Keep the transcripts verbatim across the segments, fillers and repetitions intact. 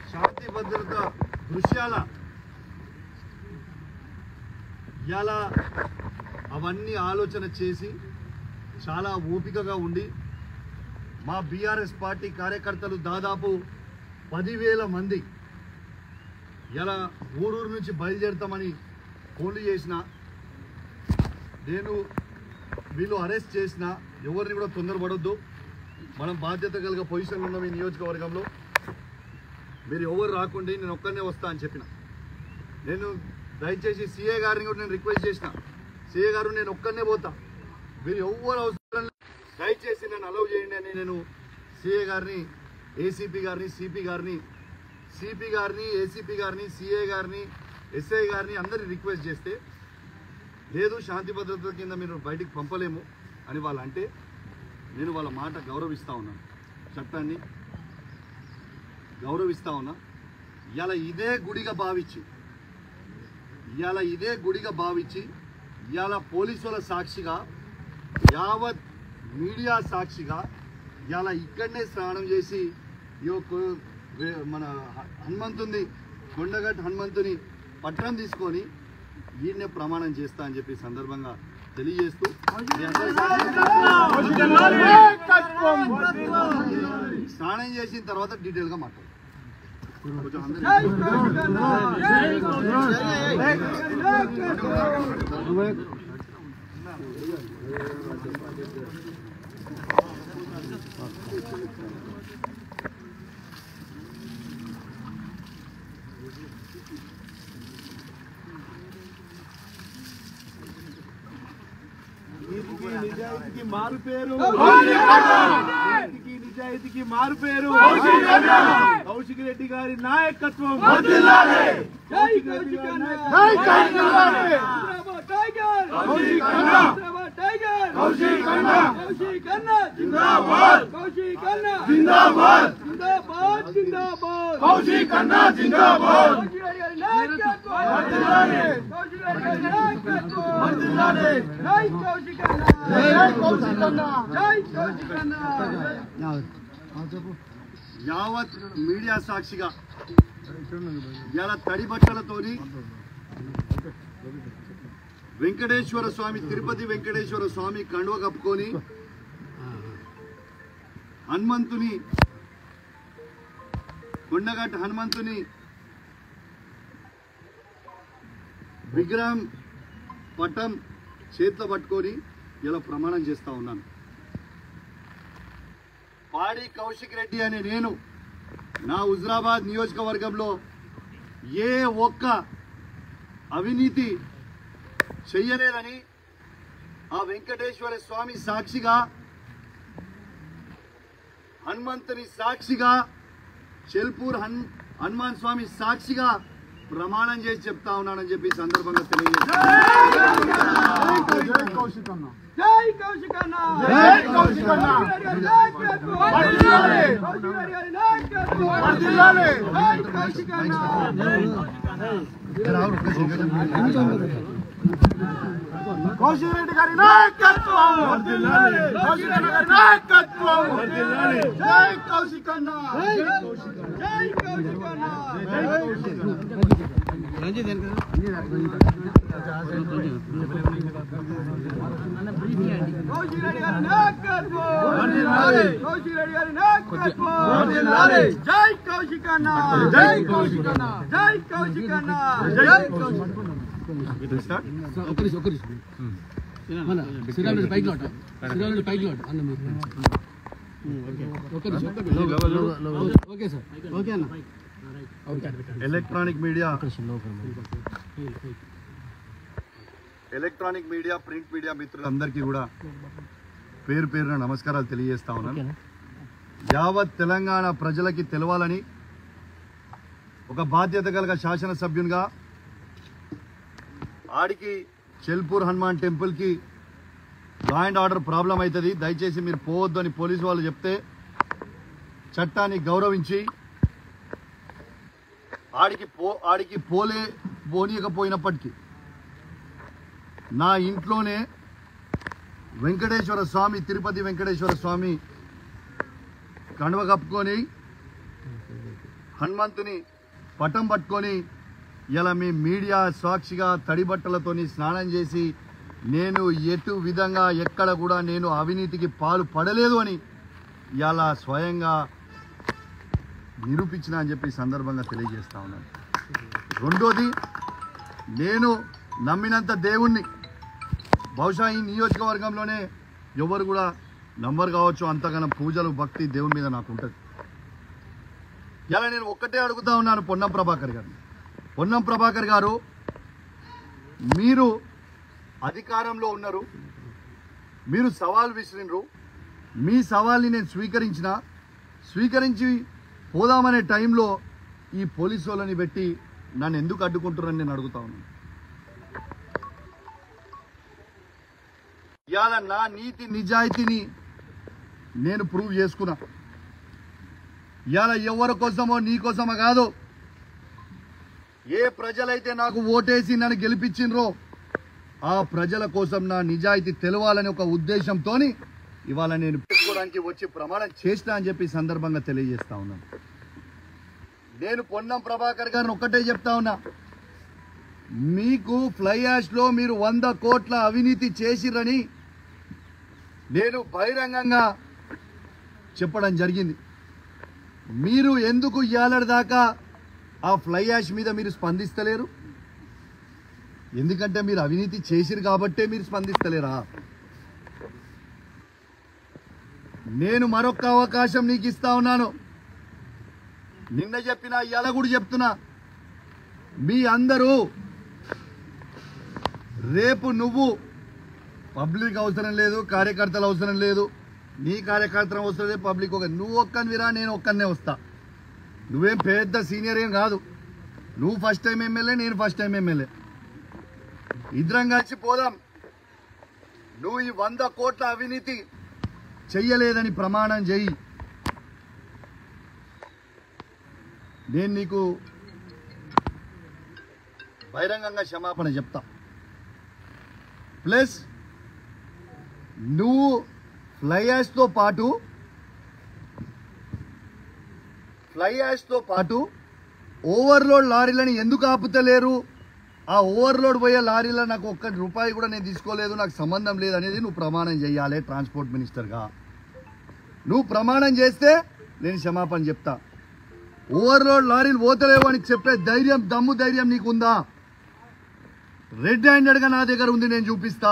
శాంతి భద్రత దృశ్యాల ఇలా అవన్నీ ఆలోచన చేసి చాలా ఓపికగా ఉండి మా బీఆర్ఎస్ పార్టీ కార్యకర్తలు దాదాపు పదివేల మంది ఇలా ఊరూరు నుంచి బయలుదేరుతామని ఫోన్లు చేసిన నేను వీళ్ళు అరెస్ట్ చేసిన ఎవరిని కూడా తొందరపడొద్దు. మనం బాధ్యత కలిగే పొజిషన్లో ఉన్నాం ఈ నియోజకవర్గంలో. మీరు ఎవరు రాకుండా నేను ఒక్కనే వస్తా అని చెప్పిన. నేను దయచేసి సీఏ గారిని కూడా నేను రిక్వెస్ట్ చేసిన, సీఏ గారు నేను ఒక్కనే పోతా, మీరు ఎవరు అవసరం దయచేసి నేను అలౌ చేయండి అని నేను సీఏ గారిని, ఏసీపీ గారిని, సిపి గారిని సిపి గారిని ఏసీపీ గారిని, సిఏ గారిని, ఎస్ఐ గారిని అందరినీ రిక్వెస్ట్ చేస్తే లేదు శాంతి భద్రతల కింద మీరు బయటికి పంపలేము అని వాళ్ళు అంటే నేను వాళ్ళ మాట గౌరవిస్తూ ఉన్నాను, చట్టాన్ని గౌరవిస్తూ ఉన్నా. ఇలా ఇదే గుడిగా భావించి ఇవాళ ఇదే గుడిగా భావించి ఇవాళ పోలీసుల సాక్షిగా యావత్ మీడియా సాక్షిగా ఇవాళ ఇక్కడనే స్నానం చేసి ఈ మన హనుమంతుని కొండగట్టు హనుమంతుని పట్టణం తీసుకొని వీడినే ప్రమాణం చేస్తా అని చెప్పి సందర్భంగా తెలియజేస్తూ స్నానం చేసిన తర్వాత డీటెయిల్గా మాట్లాడు. నిజాయితీకి మారు పేరు నిజాయితీకి మారు పేరు కౌశిక్ రెడ్డి గారి నాయకత్వం. యావత్ మీడియా సాక్షిగా ఇలా తడి బట్టలతోని వెంకటేశ్వర స్వామి, తిరుపతి వెంకటేశ్వర స్వామి కండువ కప్పుకొని హనుమంతుని కొండగట్టు హనుమంతుని విగ్రహం పటం చేతిలో పట్టుకొని ఇలా ప్రమాణం చేస్తా ఉన్నాను. పాడి కౌశిక్ రెడ్డి అనే నేను నా హుజరాబాద్ నియోజకవర్గంలో ఏ ఒక్క అవినీతి చెయ్యలేదని ఆ వెంకటేశ్వర స్వామి సాక్షిగా, హనుమంతుని సాక్షిగా, చెల్పూర్ హన్ హనుమాన్ స్వామి సాక్షిగా ప్రమాణం చేసి చెప్తా ఉన్నానని చెప్పి సందర్భంగా తెలియజేస్తాను. కౌశిక్ రెడ్డి గారి నాయకత్వం, కౌశిక్ రెడ్డి గారి నాయకత్వం. జై కౌశిక్ అన్న, జై కౌశిక్ అన్న. కౌశిక్ రెడ్డి గారి నాయకత్వం, కౌశిక్ రెడ్డి గారి నాయకత్వం. జై కౌశిక్ అన్న, జై కౌశిక్ అన్న, జై కౌశిక్ అన్న, జై Kaushik. Electronic media electronic media print media మిత్రులందరికీ కూడా పేరు పేరున నమస్కారాలు తెలియజేస్తా ఉన్నాను. యావత్ తెలంగాణ ప్రజలకి తెలవాలని ఒక బాధ్యత కలిగ శాసనసభ్యునిగా ఆడికి చెల్పూర్ హనుమాన్ టెంపుల్కి లా అండ్ ఆర్డర్ ప్రాబ్లం అవుతుంది, దయచేసి మీరు పోవద్దు అని పోలీసు వాళ్ళు చెప్తే చట్టాన్ని గౌరవించి ఆడికి పో ఆడికి పోలే పోనీయకపోయినప్పటికీ నా ఇంట్లోనే వెంకటేశ్వర స్వామి, తిరుపతి వెంకటేశ్వర స్వామి కండువ కప్పుకొని హనుమంతుని పటం పట్టుకొని ఇలా మీ మీడియా సాక్షిగా తడి బట్టలతోని స్నానం చేసి నేను ఎటు విధంగా ఎక్కడ కూడా నేను అవినీతికి పాలు పడలేదు అని ఇలా స్వయంగా నిరూపించిన అని చెప్పి సందర్భంగా తెలియజేస్తా ఉన్నాను. రెండోది, నేను నమ్మినంత దేవుణ్ణి బహుశా ఈ నియోజకవర్గంలోనే ఎవరు కూడా నంబర్ కావచ్చు, అంతగానం పూజలు భక్తి దేవుని మీద నాకు ఉంటుంది. ఇలా నేను ఒక్కటే అడుగుతా ఉన్నాను పొన్నం ప్రభాకర్ గారు. పొన్నం ప్రభాకర్ గారు, మీరు అధికారంలో ఉన్నారు, మీరు సవాల్ విసిరినరు, మీ సవాల్ని నేను స్వీకరించిన స్వీకరించి పోదామనే టైంలో ఈ పోలీసు వాళ్ళని పెట్టి నన్ను ఎందుకు అడ్డుకుంటున్నారని నేను అడుగుతా ఉన్నాను. ఇవాళ నా నీతి నిజాయితీని నేను ప్రూవ్ చేసుకున్నా. ఇవాళ ఎవరి కోసమో నీ కోసమో కాదు, ఏ ప్రజలైతే నాకు ఓటేసి నన్ను గెలిపించినరో ఆ ప్రజల కోసం నా నిజాయితీ తెలవాలని ఒక ఉద్దేశంతో ఇవాళ నేను పెట్టుకోవడానికి వచ్చి ప్రమాణం చేసినా అని చెప్పి సందర్భంగా తెలియజేస్తా ఉన్నాను. నేను పొన్నం ప్రభాకర్ గారిని ఒక్కటే చెప్తా ఉన్నా, మీకు ఫ్లై యాష్లో మీరు వంద కోట్ల అవినీతి చేసిరని నేను బహిరంగంగా చెప్పడం జరిగింది. మీరు ఎందుకు ఇయ్యాలడి దాకా ఆ ఫ్లై యాష్ మీద మీరు స్పందిస్తలేరు? ఎందుకంటే మీరు అవినీతి చేసిరు కాబట్టే మీరు స్పందిస్తలేరా? నేను మరొక అవకాశం నీకు ఇస్తా ఉన్నాను. నిన్న చెప్పినా ఇవాళ కూడా చెప్తున్నా, మీ అందరూ రేపు నువ్వు పబ్లిక్ అవసరం లేదు, కార్యకర్తలు అవసరం లేదు, నీ కార్యకర్తలు అవసరం లేదు, పబ్లిక్ ఒక నువ్వు ఒక్కనివిరా, నేను ఒక్కనే వస్తా. నువ్వేం పెద్ద సీనియర్ ఏం కాదు, నువ్వు ఫస్ట్ టైం ఎమ్మెల్యే, నేను ఫస్ట్ టైం ఎమ్మెల్యే, ఇద్దరం కలిసి పోదాం. నువ్వు ఈ వంద కోట్ల అవినీతి చెయ్యలేదని ప్రమాణం చెయ్యి, నేను నీకు బహిరంగంగా క్షమాపణ చెప్తా. ప్లస్ నువ్వు ఫ్లై యాష్తో పాటు ఫ్లై యాష్తో పాటు ఓవర్లోడ్ లారీలను ఎందుకు ఆపుతలేరు? ఆ ఓవర్లోడ్ పోయే లారీలో నాకు ఒక్క రూపాయి కూడా నేను తీసుకోలేదు, నాకు సంబంధం లేదు అనేది నువ్వు ప్రమాణం చేయాలి ట్రాన్స్పోర్ట్ మినిస్టర్గా. నువ్వు ప్రమాణం చేస్తే నేను క్షమాపణ చెప్తా. ఓవర్లోడ్ లారీలు పోతలేవు అని చెప్పే ధైర్యం, దమ్ము ధైర్యం నీకుందా? రెడ్ హ్యాండెడ్గా నా దగ్గర ఉంది, నేను చూపిస్తా.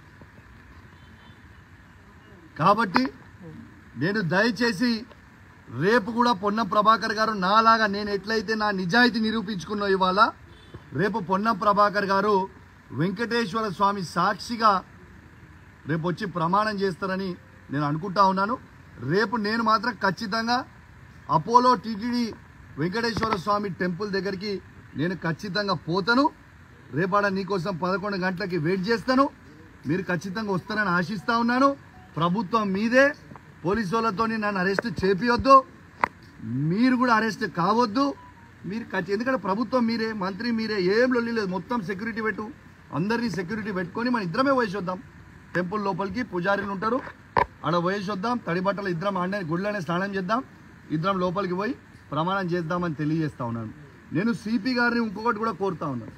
కాబట్టి నేను దయచేసి రేపు కూడా పొన్నం ప్రభాకర్ గారు నాలాగా నేను ఎట్లయితే నా నిజాయితీ నిరూపించుకున్నా ఇవాళ, రేపు పొన్నం ప్రభాకర్ గారు వెంకటేశ్వర స్వామి సాక్షిగా రేపు వచ్చి ప్రమాణం చేస్తారని నేను అనుకుంటా ఉన్నాను. రేపు నేను మాత్రం ఖచ్చితంగా అపోలో టీటీడీ వెంకటేశ్వర స్వామి టెంపుల్ దగ్గరికి నేను ఖచ్చితంగా పోతాను. రేపాడ నీకోసం పదకొండు గంటలకి వెయిట్ చేస్తాను. మీరు ఖచ్చితంగా వస్తారని ఆశిస్తా ఉన్నాను. ప్రభుత్వం మీదే, పోలీసు వాళ్ళతో నన్ను అరెస్ట్ చేపియొద్దు, మీరు కూడా అరెస్ట్ కావద్దు. మీరు ఎందుకంటే ప్రభుత్వం మీరే, మంత్రి మీరే, ఏం లొల్లి లేదు. మొత్తం సెక్యూరిటీ పెట్టు, అందరినీ సెక్యూరిటీ పెట్టుకొని మన ఇద్దరమే పోయేసొద్దాం. టెంపుల్ లోపలికి పూజారీలు ఉంటారు, ఆడ పోయేసొద్దాం. తడి బట్టలు ఇద్దరం ఆడనే గుడిలోనే స్నానం చేద్దాం, ఇద్దరం లోపలికి పోయి ప్రమాణం చేద్దామని తెలియజేస్తా ఉన్నాను. నేను సిపి గారిని ఇంకొకటి కూడా కోరుతా ఉన్నాను.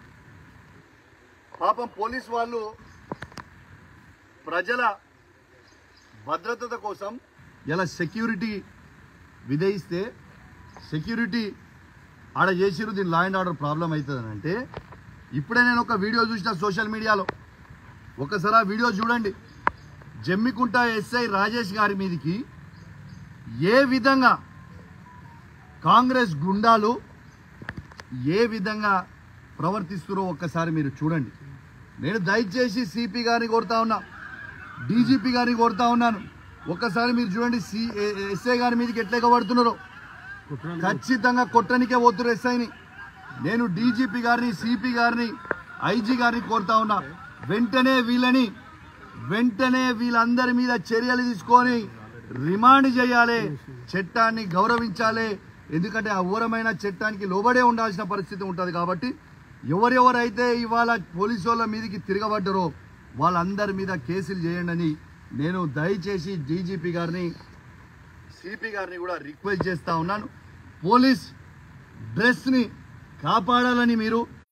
పాపం పోలీసు వాళ్ళు ప్రజల భద్రత కోసం ఇలా సెక్యూరిటీ విధిస్తే సెక్యూరిటీ ఆడ చేసిరు, దీని లా అండ్ ఆర్డర్ ప్రాబ్లం అవుతుందని అంటే, ఇప్పుడే నేను ఒక వీడియో చూసిన సోషల్ మీడియాలో, ఒకసారి ఆ వీడియో చూడండి. జమ్మికుంట ఎస్ఐ రాజేష్ గారి మీదకి ఏ విధంగా కాంగ్రెస్ గుండాలు ఏ విధంగా ప్రవర్తిస్తున్నారో ఒక్కసారి మీరు చూడండి. నేను దయచేసి సిపి గారిని కోరుతా ఉన్నా, డీజీపీ గారిని కోరుతా ఉన్నాను, ఒక్కసారి మీరు చూడండి సి ఎస్ఐ గారి మీదకి ఎట్లా ఎగబడుతున్నారో. ఖచ్చితంగా కొట్టనికే పోతున్నారు ఎస్ఐని. నేను డీజీపీ గారిని, సిపి గారిని, ఐజీ గారిని కోరుతా ఉన్నా, వెంటనే వీళ్ళని వెంటనే వీళ్ళందరి మీద చర్యలు తీసుకొని రిమాండ్ చేయాలి, చట్టాన్ని గౌరవించాలి. ఎందుకంటే ఆ ఘోరమైన చట్టానికి లోబడే ఉండాల్సిన పరిస్థితి ఉంటుంది. కాబట్టి ఎవరెవరైతే ఇవాళ పోలీసు వాళ్ళ మీదకి తిరగబడ్డారో వాళ్ళందరి మీద కేసులు చేయండి అని నేను దయచేసి డీజీపీ గారిని, సిపి గారిని కూడా రిక్వెస్ట్ చేస్తూ ఉన్నాను. పోలీస్ డ్రెస్ని కాపాడాలని మీరు